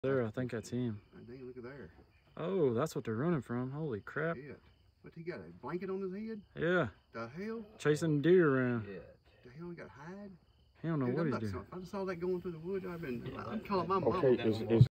There, I think that's him. Dang, look at there. Oh, that's what they're running from. Holy crap. Shit. What, he got a blanket on his head? Yeah. The hell? Chasing deer around. Yeah. The hell, he got hide? He don't know what he's doing. If I saw that going through the woods, I'm calling my mom. Okay, is